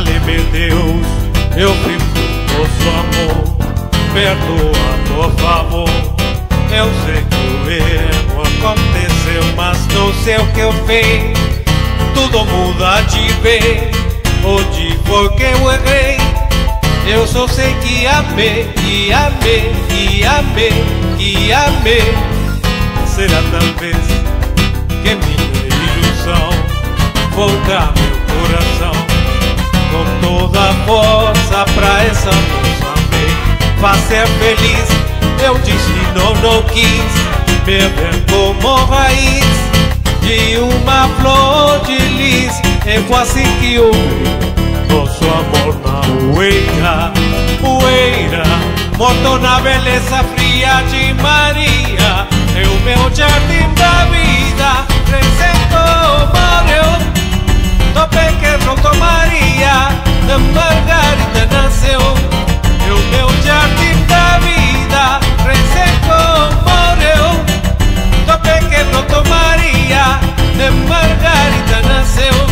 Vale-me Deus, eu vivo do nosso amor. Perdoa, por favor. Eu sei que o erro aconteceu, mas não sei o que eu fiz. Tudo muda de vez. Hoje foi que eu errei. Eu só sei que amei, e amei, e amei, e amei. Será talvez que minha ilusão voltar meu coração com toda a força pra essa moça amei. Fazer feliz, eu disse não quis. Me ver como raiz de uma flor de lis. É quase que eu vi nosso amor na poeira, poeira, morto na beleza fria de Maria. É o meu jardim da vida, crescendo morreu. Do pequeno brotou Maria, da Margarida nasceu. É o meu jardim da vida, crescendo morreu. Do pequeno brotou Maria, da Margarida nasceu.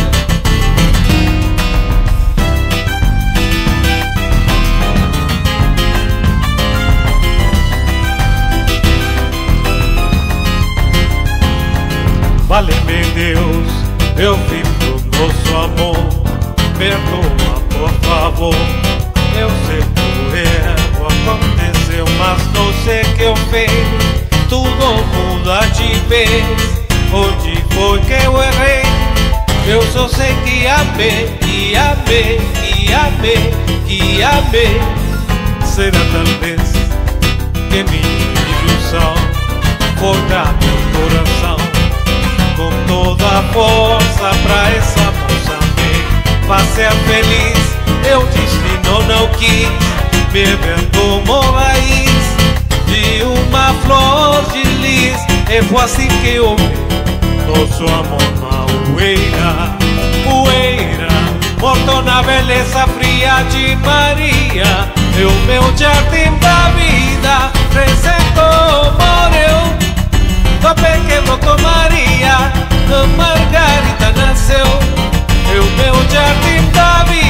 Vale-me Deus, eu vivo do nosso amor. Perdoa, por favor. Eu sei que o erro aconteceu, mas não sei o que eu fiz. Tudo muda de vez. Hoje foi que eu errei. Eu só sei que amei, e amei, e amei, e amei. Será talvez que minha ilusão voltar meu coração com toda a força pra essa moça amei. Fazer feliz, eu disse não quis. Me ver como raiz de uma flor de lis. É foi assim que eu vi nosso amor na poeira, poeira, morto na beleza fria de Maria. É o meu jardim da vida, crescendo morreu. Do pequeno brotou Maria, da Margarida nasceu. É o meu jardim da vida.